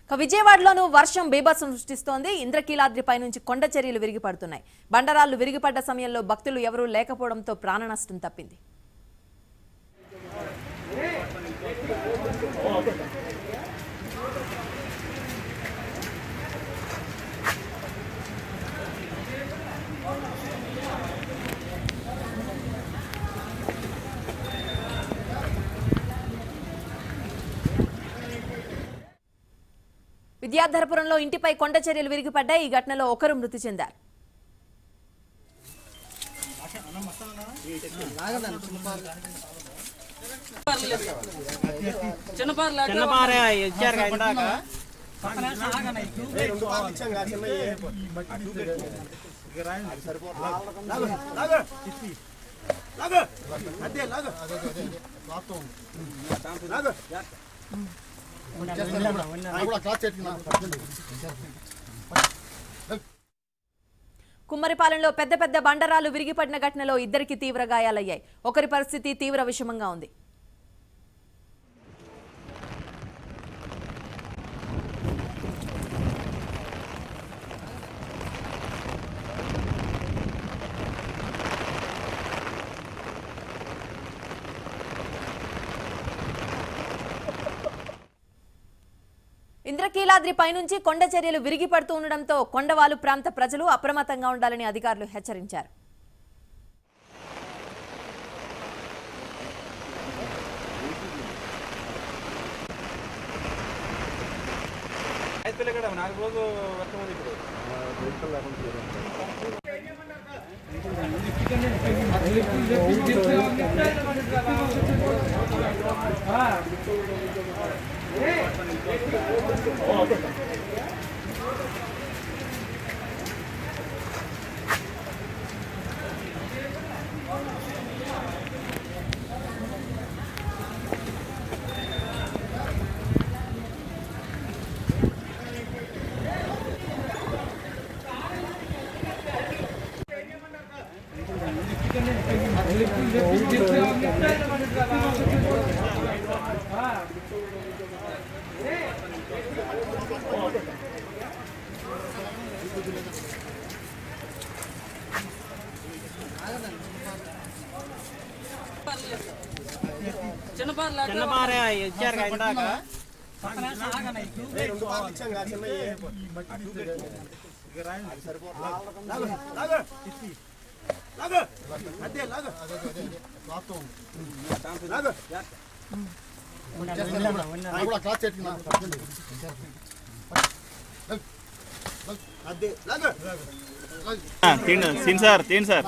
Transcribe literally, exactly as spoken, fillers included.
విజయవాడలోనూ వర్షం బీభత్సం సృష్టిస్తోంది. ఇంద్రకీలాద్రిపై నుంచి కొండ చర్యలు విరిగిపడుతున్నాయి. బండరాళ్లు విరిగిపడ్డ సమయంలో భక్తులు ఎవరూ లేకపోవడంతో ప్రాణ నష్టం తప్పింది. విద్యాధరపురంలో ఇంటిపై కొండ చర్యలు విరిగిపడ్డాయి. ఈ ఘటనలో ఒకరు మృతి చెందారు. కుమ్మరిపాలెంలో పెద్ద పెద్ద బండరాలు విరిగిపడిన ఘటనలో ఇద్దరికి తీవ్ర గాయాలయ్యాయి. ఒకరి పరిస్థితి తీవ్ర విషమంగా ఉంది. ఇంద్రకీలాద్రి పైనుంచి కొండ చర్యలు విరిగిపడుతూ ఉండడంతో కొండవాలు ప్రాంత ప్రజలు అప్రమత్తంగా ఉండాలని అధికారులు హెచ్చరించారు. तीन सर तीन सर